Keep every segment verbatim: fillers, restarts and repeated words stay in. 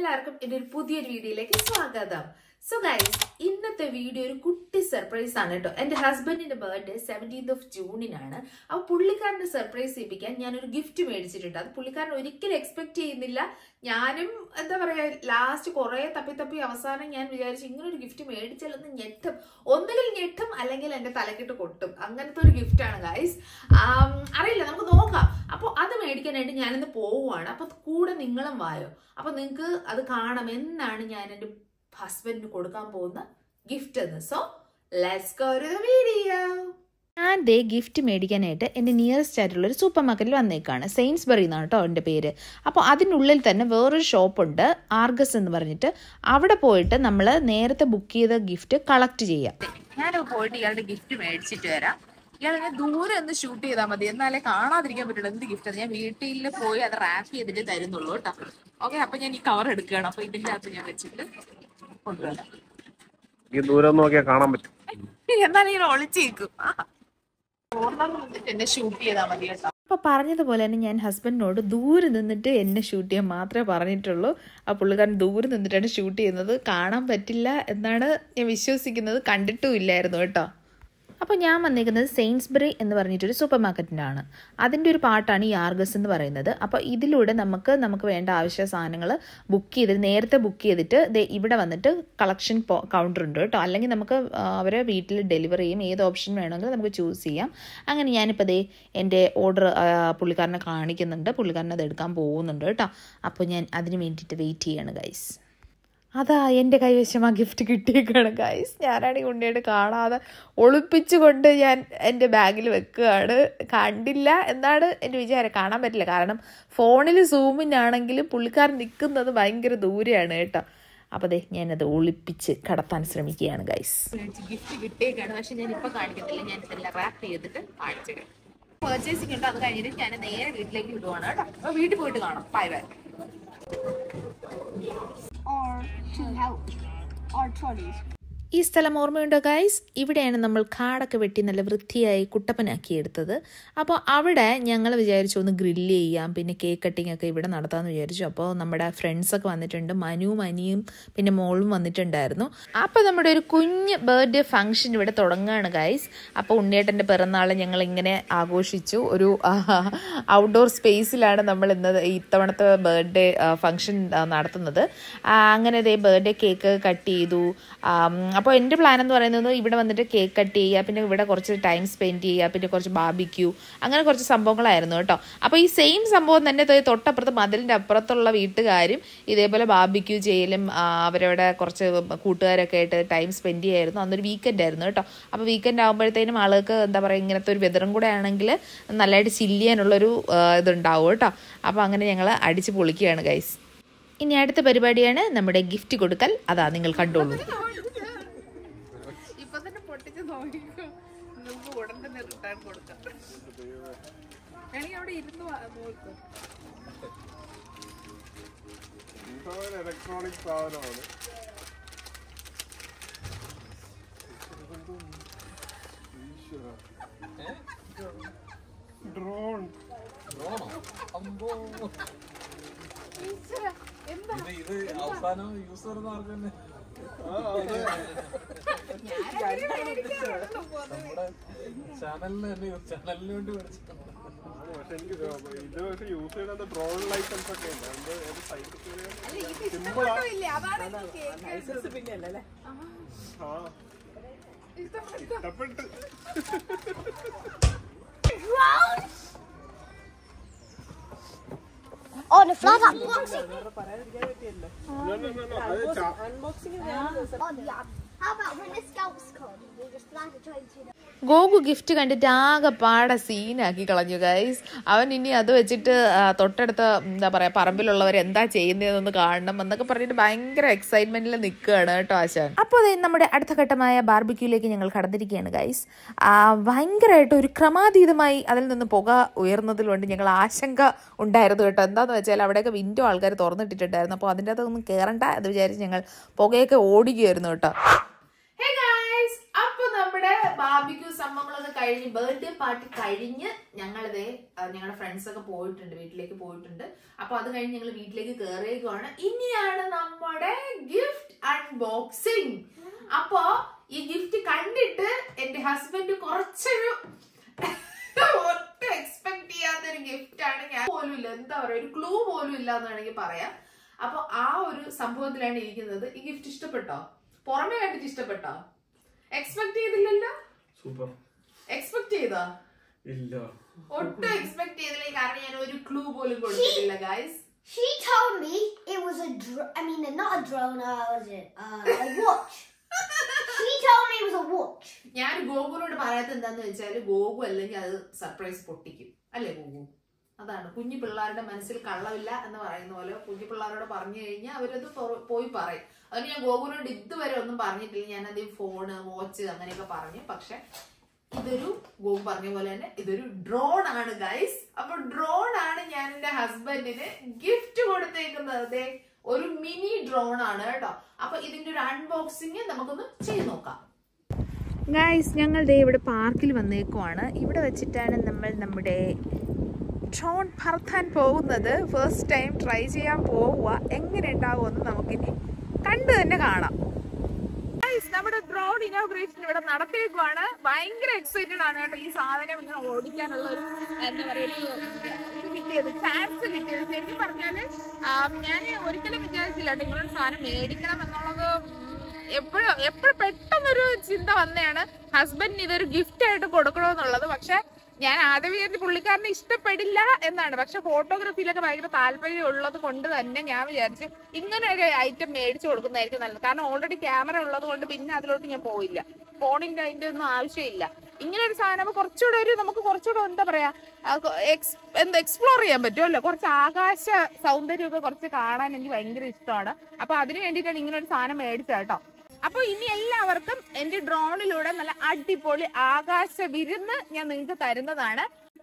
എല്ലാവർക്കും എൻ്റെ ഒരു പുതിയൊരു വീഡിയോയിലേക്ക് സ്വാഗതം. സോ ഗൈസ്, ഇന്നത്തെ വീഡിയോ ഒരു കുട്ടി സർപ്രൈസ് ആണ് കേട്ടോ. എൻ്റെ ഹസ്ബൻഡിന്റെ ബർത്ത്ഡേ സെവൻറ്റീൻത് ഓഫ് ജൂണിനാണ്. അപ്പോൾ പുള്ളിക്കാരനെ സർപ്രൈസ് ചെയ്യിപ്പിക്കാൻ ഞാനൊരു ഗിഫ്റ്റ് മേടിച്ചിട്ടുണ്ട്. അത് പുള്ളിക്കാരൻ ഒരിക്കലും എക്സ്പെക്ട് ചെയ്യുന്നില്ല. ഞാനും എന്താ പറയാ, ലാസ്റ്റ് കുറെ തപ്പി തപ്പി അവസാനം ഞാൻ വിചാരിച്ചു ഇങ്ങനെ ഒരു ഗിഫ്റ്റ് മേടിച്ചാലൊന്ന് ഞെട്ടും, ഒന്നുകിൽ ഞെട്ടും അല്ലെങ്കിൽ എന്റെ തലക്കിട്ട് കൊട്ടും. അങ്ങനത്തെ ഒരു ഗിഫ്റ്റ് ആണ് ഗൈസ്. അറിയില്ല, നമുക്ക് നോക്കാം. അപ്പോൾ അത് മേടിക്കാനായിട്ട് ഞാനിന്ന് പോവുകയാണ്. അപ്പൊ കൂടെ നിങ്ങളും വായോ. അപ്പൊ നിങ്ങൾക്ക് അത് കാണാം എന്നാണ് ഞാൻ എൻ്റെ ഹസ്ബൻഡിന് കൊടുക്കാൻ പോകുന്ന ഗിഫ്റ്റ് എന്ന്. So let's go to the video. ഞാൻ ദേ ഗിഫ്റ്റ് മേടിക്കാനായിട്ട് എൻ്റെ നിയറസ്റ്റ് ആയിട്ടുള്ള ഒരു സൂപ്പർ മാർക്കറ്റിൽ വന്നേക്കാണ്. സെയിൻസ്ബറി എന്നാണ് കേട്ടോ എൻ്റെ പേര്. അപ്പോൾ അതിനുള്ളിൽ തന്നെ വേറൊരു ഷോപ്പുണ്ട്, ആർഗസ് എന്ന് പറഞ്ഞിട്ട്. അവിടെ പോയിട്ട് നമ്മൾ നേരത്തെ ബുക്ക് ചെയ്ത ഗിഫ്റ്റ് കളക്ട് ചെയ്യാം. ഞാൻ പോയിട്ട് ഇയാളുടെ ഗിഫ്റ്റ് മേടിച്ചിട്ട് വരാം. ഇയാളെ ദൂരെ ഒന്ന് ഷൂട്ട് ചെയ്താൽ മതി, എന്നാലേ കാണാതിരിക്കാൻ പറ്റുള്ളൂ എന്ത് ഗിഫ്റ്റ്. ഞാൻ വീട്ടിൽ പോയി അത് റാപ്പ് ചെയ്തിട്ട് തരുന്നുള്ളൂ കേട്ടോ. ഓക്കെ, അപ്പൊ ഞാൻ ഈ കവർ എടുക്കുകയാണ്. അപ്പൊ ഇതിന്റെ അകത്ത് ഞാൻ വെച്ചിട്ട് കൊണ്ടുവരാം. ദൂരം നോക്കിയാൽ കാണാൻ പറ്റും. എന്നാലും ഇങ്ങനെ ഒളിച്ചേക്കും. എന്നെ ഷൂട്ട് ചെയ്താൽ മതി കേട്ടോ. അപ്പൊ പറഞ്ഞതുപോലെ തന്നെ ഞാൻ ഹസ്ബൻഡിനോട് ദൂരെ നിന്നിട്ട് എന്നെ ഷൂട്ട് ചെയ്യാൻ മാത്രമേ പറഞ്ഞിട്ടുള്ളൂ. ആ പുള്ളിക്കാരൻ ദൂരെ നിന്നിട്ടാണ് ഷൂട്ട് ചെയ്യുന്നത്. കാണാൻ പറ്റില്ല എന്നാണ് ഞാൻ വിശ്വസിക്കുന്നത്. കണ്ടിട്ടും ഇല്ലായിരുന്നു കേട്ടോ. അപ്പോൾ ഞാൻ വന്നിരിക്കുന്നത് സെയിൻസ്ബറി എന്ന് പറഞ്ഞിട്ടൊരു സൂപ്പർ മാർക്കറ്റിലാണ്. അതിൻ്റെ ഒരു പാർട്ടാണ് ഈ ആർഗസ് എന്ന് പറയുന്നത്. അപ്പോൾ ഇതിലൂടെ നമുക്ക് നമുക്ക് വേണ്ട ആവശ്യ സാധനങ്ങൾ ബുക്ക് ചെയ്ത് നേരത്തെ ബുക്ക് ചെയ്തിട്ട് ഇവിടെ വന്നിട്ട് കളക്ഷൻ കൗണ്ടർ ഉണ്ട് കേട്ടോ. അല്ലെങ്കിൽ നമുക്ക് അവരെ വീട്ടിൽ ഡെലിവറി ചെയ്യും. ഏത് ഓപ്ഷൻ വേണമെങ്കിലും നമുക്ക് ചൂസ് ചെയ്യാം. അങ്ങനെ ഞാനിപ്പോൾ ദേ എൻ്റെ ഓർഡർ പുള്ളിക്കാരനെ കാണിക്കുന്നുണ്ട്. പുള്ളിക്കാരൻ അത് എടുക്കാൻ പോകുന്നുണ്ട് കേട്ടോ. അപ്പോൾ ഞാൻ അതിന് വേണ്ടിയിട്ട് വെയിറ്റ് ചെയ്യാണ് ഗൈസ്. അതാ എൻ്റെ കൈവശം ആ ഗിഫ്റ്റ് കിട്ടിയേക്കാണ് ഗൈസ്. ഞാനാണെങ്കിൽ ഉണ്ണിയായിട്ട് കാണാതെ ഒളിപ്പിച്ചുകൊണ്ട് ഞാൻ എൻ്റെ ബാഗിൽ വെക്കുകയാണ്. കണ്ടില്ല എന്നാണ് എൻ്റെ വിചാരം. കാണാൻ പറ്റില്ല, കാരണം ഫോണിൽ സൂമിനാണെങ്കിലും പുള്ളിക്കാരൻ നിൽക്കുന്നത് ഭയങ്കര ദൂരെയാണ് കേട്ടോ. അപ്പോൾ അതെ, ഞാനത് ഒളിപ്പിച്ച് കടത്താൻ ശ്രമിക്കുകയാണ് ഗൈസ്. ഗിഫ്റ്റ് കിട്ടിയേക്കാണ്, പക്ഷെ ഞാൻ ഇപ്പോൾ കാണിക്കത്തില്ല. ഞാൻ ഇതെല്ലാം റാപ്പ് ചെയ്തിട്ട് കാണിച്ചേക്കാം. പർച്ചേസിംഗ് ഉണ്ട്, അത് കഴിഞ്ഞിട്ട് ഞാൻ നേരെ വീട്ടിലേക്ക് വിടുവാണ് കേട്ടോ. അപ്പോൾ വീട്ടിൽ പോയിട്ട് കാണാം. Bye bye. Or to help our trolleys. ഈ സ്ഥലം ഓർമ്മയുണ്ടോ ഗൈസ്? ഇവിടെയാണ് നമ്മൾ കാടൊക്കെ വെട്ടി നല്ല വൃത്തിയായി കുട്ടപ്പനാക്കി എടുത്തത്. അപ്പോൾ അവിടെ ഞങ്ങൾ വിചാരിച്ചു ഒന്ന് ഗ്രില്ല് ചെയ്യാം, പിന്നെ കേക്ക് കട്ടിങ് ഒക്കെ ഇവിടെ നടത്താമെന്ന് വിചാരിച്ചു. അപ്പോൾ നമ്മുടെ ഫ്രണ്ട്സൊക്കെ വന്നിട്ടുണ്ട്. മനുവും അനിയും പിന്നെ മോളും വന്നിട്ടുണ്ടായിരുന്നു. അപ്പോൾ നമ്മുടെ ഒരു കുഞ്ഞ് ബർത്ത്ഡേ ഫംഗ്ഷൻ ഇവിടെ തുടങ്ങുകയാണ് ഗൈസ്. അപ്പോൾ ഉണ്ണിയേട്ടൻ്റെ പിറന്നാൾ ഞങ്ങൾ ഇങ്ങനെ ആഘോഷിച്ചു. ഒരു ഔട്ട്ഡോർ സ്പേസിലാണ് നമ്മൾ ഇന്ന് ഇത്തവണത്തെ ബർത്ത്ഡേ ഫംഗ്ഷൻ നടത്തുന്നത്. അങ്ങനെ ഇതേ ബർത്ത്ഡേ കേക്ക് കട്ട് ചെയ്തു. അപ്പോൾ എൻ്റെ പ്ലാൻ എന്ന് പറയുന്നത് ഇവിടെ വന്നിട്ട് കേക്ക് കട്ട് ചെയ്യുക, പിന്നെ ഇവിടെ കുറച്ച് ടൈം സ്പെൻഡ് ചെയ്യുക, പിന്നെ കുറച്ച് ബാർബിക്യൂ, അങ്ങനെ കുറച്ച് സംഭവങ്ങളായിരുന്നു കേട്ടോ. അപ്പോൾ ഈ സെയിം സംഭവം തന്നെ തൊട്ടപ്പുറത്ത് മതിലിൻ്റെ അപ്പുറത്തുള്ള വീട്ടുകാരും ഇതേപോലെ ബാർബിക്യൂ ചെയ്യലും അവരവിടെ കുറച്ച് കൂട്ടുകാരൊക്കെ ആയിട്ട് ടൈം സ്പെൻഡ് ചെയ്യായിരുന്നു. അന്നൊരു വീക്കെൻഡ് ആയിരുന്നു കേട്ടോ. അപ്പോൾ വീക്കെൻഡ് ആകുമ്പോഴത്തേനും ആളുകൾക്ക് എന്താ പറയുക, ഇങ്ങനത്തെ ഒരു വെതറും കൂടെ ആണെങ്കിൽ നല്ലതായിട്ട് ചില്ല് ചെയ്യാനുള്ളൊരു ഇതുണ്ടാവും കേട്ടോ. അപ്പോൾ അങ്ങനെ ഞങ്ങൾ അടിച്ച് പൊളിക്കുകയാണ് ഗൈസ്. ഇനി അടുത്ത പരിപാടിയാണ് നമ്മുടെ ഗിഫ്റ്റ് കൊടുക്കൽ. അതാ നിങ്ങൾ കണ്ടോളൂ. ഇലക്ട്രോണിക് സാധനമാണ്. ഡ്രോൺ ഇത് അവസാനം യൂസർ നമ്മുടെ ചാനലിന് തന്നെ ചാനലിന് വേണ്ടി മേടിച്ചിട്ടുണ്ട്. പക്ഷെ എനിക്ക് ഇത് പക്ഷെ യൂസ് ചെയ്യുന്നത് ഡ്രോൺ ലൈസൻസ് ഒക്കെ ഉണ്ട്. ഇഷ്ടപ്പെട്ട് Oh, the flag unboxing. No, no, no, no. Unboxing is oh, yeah. How about when the scouts come? We just flag the train to the. ഗോഗു ഗിഫ്റ്റ് കണ്ടിട്ട് ആകെ പാടെ സീനാക്കി കളഞ്ഞു ഗൈസ്. അവൻ ഇനി അത് വെച്ചിട്ട് തൊട്ടടുത്ത എന്താ പറയുക പറമ്പിലുള്ളവർ എന്താ ചെയ്യുന്നതെന്നൊന്ന് കാണണം എന്നൊക്കെ പറഞ്ഞിട്ട് ഭയങ്കര എക്സൈറ്റ്മെന്റിൽ നിൽക്കുകയാണ് കേട്ടോ ആശാൻ. അപ്പോൾ നമ്മുടെ അടുത്ത ഘട്ടമായ ബാർബിക്യൂലേക്ക് ഞങ്ങൾ കടന്നിരിക്കുകയാണ് ഗൈസ്. ഭയങ്കരമായിട്ട് ഒരു ക്രമാതീതമായി അതിൽ നിന്ന് പുക ഉയർന്നതിൽ കൊണ്ട് ഞങ്ങൾ ആശങ്ക ഉണ്ടായിരുന്നു കേട്ടോ. എന്താണെന്ന് വെച്ചാൽ അവിടെയൊക്കെ വിൻഡോ ആൾക്കാർ തുറന്നിട്ടിട്ടുണ്ടായിരുന്നു. അപ്പോൾ അതിൻ്റെ അകത്തൊന്നും കയറണ്ട എന്ന് വിചാരിച്ച് ഞങ്ങൾ പുകയൊക്കെ ഓടുകയായിരുന്നു കേട്ടോ. ബാർബിക്യൂ സംഭവങ്ങളൊക്കെ കഴിഞ്ഞ് ബർത്ത്ഡേ പാർട്ടി കഴിഞ്ഞ് ഞങ്ങളിതേ ഞങ്ങളുടെ ഫ്രണ്ട്സ് ഒക്കെ പോയിട്ടുണ്ട്, വീട്ടിലേക്ക് പോയിട്ടുണ്ട്. അപ്പൊ അത് കഴിഞ്ഞ് ഞങ്ങൾ വീട്ടിലേക്ക് കയറിയേക്കുവാണ്. ഇനിയാണ് നമ്മുടെ ഗിഫ്റ്റ് അൺബോക്സിങ്. അപ്പൊ ഈ ഗിഫ്റ്റ് കണ്ടിട്ട് എന്റെ ഹസ്ബൻഡ് കുറച്ചൊരു ഒട്ടും എക്സ്പെക്ട് ചെയ്യാത്തൊരു ഗിഫ്റ്റ് ആണ്. ഞാൻ പോലും ഇല്ല, എന്താ പറയാ, ഒരു ക്ലൂ പോലും ഇല്ല എന്ന് വേണമെങ്കിൽ പറയാം. അപ്പൊ ആ ഒരു സംഭവത്തിലാണ് ഇരിക്കുന്നത്. ഈ ഗിഫ്റ്റ് ഇഷ്ടപ്പെട്ടോ? പുറമെ കണ്ടിട്ട് ഇഷ്ടപ്പെട്ടോ? എക്സ്പെക്ട് ചെയ്തില്ലല്ലോ? സൂപ്പർ. എക്സ്പെക്ട് ചെയ്തോ? ഇല്ല, ഒട്ടും എക്സ്പെക്ട് ചെയ്തില്ല. കാരണം ഞാൻ ഒരു ക്ലൂ പോലും കൊടുത്തിട്ടില്ല guys. She told me it was a dr- I mean not a drone, uh, was it? Uh, a watch. She told me it was a watch. ഞാൻ ഗോകുനോട് പറയാത്ത എന്താന്ന് വെച്ചാല് ഗോകു അല്ലെങ്കിൽ അത് സർപ്രൈസ് പൊട്ടിക്കും, അല്ലേ ഗോകു? അതാണ് കുഞ്ഞു പിള്ളേരുടെ മനസ്സിൽ കള്ളമില്ല എന്ന് പറയുന്ന പോലെ കുഞ്ഞു പിള്ളേരോട് പറഞ്ഞു കഴിഞ്ഞാൽ അവരത് പോയി പറയും. അതിന് ഞാൻ ഗോകുനോട് ഇതുവരെ ഒന്നും പറഞ്ഞിട്ടില്ല. ഞാൻ അത് ഫോണ്, വാച്ച് അങ്ങനെയൊക്കെ പറഞ്ഞു. പക്ഷെ ഇതൊരു ഗോകു പറഞ്ഞ പോലെ തന്നെ ഇതൊരു ഡ്രോൺ ആണ് ഗൈസ്. അപ്പൊ ഡ്രോൺ ആണ് ഞാൻ എന്റെ ഹസ്ബൻഡിന് ഗിഫ്റ്റ് കൊടുത്തേക്കുന്നത്. ഒരു മിനി ഡ്രോൺ ആണ് കേട്ടോ. അപ്പൊ ഇതിന്റെ ഒരു അൺബോക്സിങ് നമുക്കൊന്ന് ചെയ്ത് നോക്കാം. ഗൈസ്, ഞങ്ങൾ ദേ ഇവിടെ പാർക്കിൽ വന്നേക്കുവാണ്. ഇവിടെ വെച്ചിട്ടാണ് നമ്മൾ നമ്മുടെ ഡ്രോൺ പറത്താൻ പോകുന്നത്. ഫസ്റ്റ് ടൈം ട്രൈ ചെയ്യാൻ പോവുക. എങ്ങനെ ഉണ്ടാവുമെന്ന് നമുക്കിനി കണ്ടു തന്നെ കാണാം. ഗൈസ്, നമ്മുടെ ഡ്രോൺ ഇനോഗ്രേഷൻ ഇവിടെ നടത്തിയേക്കുവാണ്. ഭയങ്കര എക്സൈറ്റഡ് ആണ് കേട്ടോ ഈ സാധനം ഇങ്ങനെ ഓടിക്കാനുള്ള ഒരു എന്താ പറയുക ഇത് കിട്ടിയത്, ചാൻസ് കിട്ടിയത്. ശരിക്കും പറഞ്ഞാല് ഞാൻ ഒരിക്കലും വിചാരിച്ചില്ല കേട്ടോ ഇങ്ങനൊരു സാധനം മേടിക്കണം എന്നുള്ളത്. എപ്പോഴും എപ്പോഴും പെട്ടെന്നൊരു ചിന്ത വന്നതാണ് ഹസ്ബൻഡിന് ഇതൊരു ഗിഫ്റ്റ് ആയിട്ട് കൊടുക്കണമെന്നുള്ളത്. പക്ഷെ ഞാൻ ആദ്യം വിചാരിച്ച് പുള്ളിക്കാരനെ ഇഷ്ടപ്പെടില്ല എന്നാണ്. പക്ഷെ ഫോട്ടോഗ്രാഫിയിലൊക്കെ ഭയങ്കര താല്പര്യം ഉള്ളത് കൊണ്ട് തന്നെ ഞാൻ വിചാരിച്ചു ഇങ്ങനെ ഒരു ഐറ്റം മേടിച്ചു കൊടുക്കുന്നതായിരിക്കും നല്ലത്. കാരണം ഓൾറെഡി ക്യാമറ ഉള്ളത് കൊണ്ട് പിന്നെ അതിലോട്ട് ഞാൻ പോയില്ല. ഫോണിന്റെ അതിന്റെ ഒന്നും ആവശ്യമില്ല. ഇങ്ങനെ ഒരു സാധനം കുറച്ചുകൂടെ ഒരു നമുക്ക് കുറച്ചുകൂടെ എന്താ പറയാ എന്താ എക്സ്പ്ലോർ ചെയ്യാൻ പറ്റുമല്ലോ. കുറച്ച് ആകാശ സൗന്ദര്യമൊക്കെ കുറച്ച് കാണാൻ എനിക്ക് ഭയങ്കര ഇഷ്ടമാണ്. അപ്പൊ അതിന് വേണ്ടിയിട്ടാണ് ഇങ്ങനെ ഒരു സാധനം മേടിച്ചത് കേട്ടോ. അപ്പൊ ഇനി എല്ലാവർക്കും എന്റെ ഡ്രോണിലൂടെ നല്ല അടിപൊളി ആകാശ വിരുന്ന് ഞാൻ നിങ്ങൾക്ക് തരുന്നതാണ്.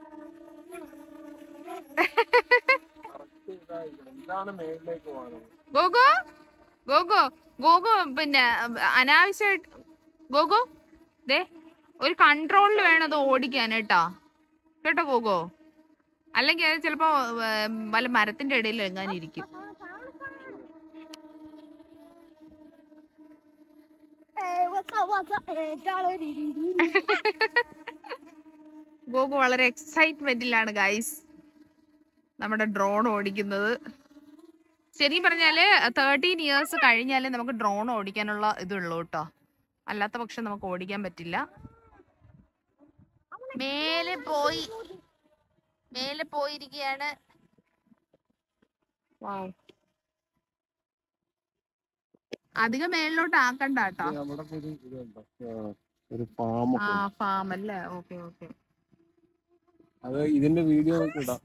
ഗോഗോ ഗോഗോ ഗോഗോ പിന്നെ അനാവശ്യമായിട്ട് ഗോഗോ ദേ ഒരു കൺട്രോളിൽ വേണം അത് ഓടിക്കാൻ കേട്ടോ കേട്ടോ ഗോഗോ. അല്ലെങ്കിൽ അത് ചിലപ്പോ വല്ല മരത്തിന്റെ ഇടയിൽ എങ്ങാനും ഇരിക്കും. ഗോഗു വളരെ എക്സൈറ്റ്മെന്റിലാണ് ഗൈസ് നമ്മുടെ ഡ്രോൺ ഓടിക്കുന്നത്. ശരിക്കും പറഞ്ഞാല് തേർട്ടീൻ ഇയേഴ്സ് കഴിഞ്ഞാലേ നമുക്ക് ഡ്രോൺ ഓടിക്കാനുള്ള ഇതുള്ളൂ കേട്ടോ. അല്ലാത്ത പക്ഷം നമുക്ക് ഓടിക്കാൻ പറ്റില്ല. മേലെ പോയി മേലെ പോയിരിക്കുകയാണ്. അധികം മേളിലോട്ട് ആക്കണ്ട കേട്ടോ. ആ ഫാം അല്ലേ? Okay okay. അത് ഇതിന്റെ വീഡിയോ ഇടാം.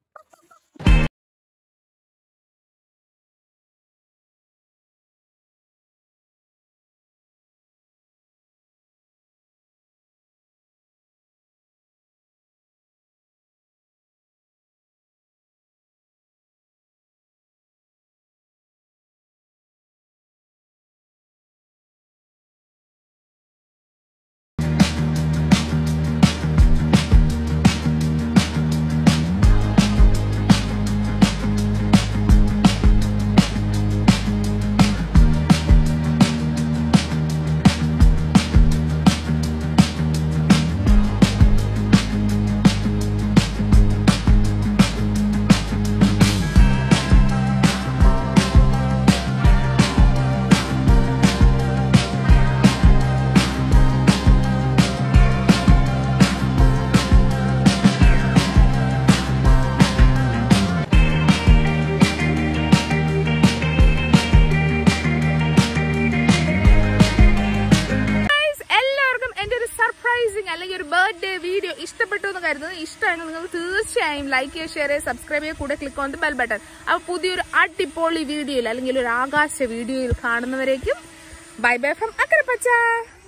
അല്ലെങ്കിൽ ഒരു ബർത്ത്ഡേ വീഡിയോ ഇഷ്ടപ്പെട്ടു എന്ന് കരുതുന്നത്. ഇഷ്ടമാണെങ്കിൽ നിങ്ങൾ തീർച്ചയായും ലൈക്ക് ചെയ്യുക, ഷെയർ ചെയ്യുക, സബ്സ്ക്രൈബ് ചെയ്യുക, കൂടെ click on the bell button. അപ്പോൾ പുതിയൊരു അടിപൊളി വീഡിയോയിൽ അല്ലെങ്കിൽ ഒരു ആകാശ വീഡിയോയിൽ കാണുന്നവരേക്കും ബൈ ബൈ ഫ്രം അക്കരപ്പച്ച.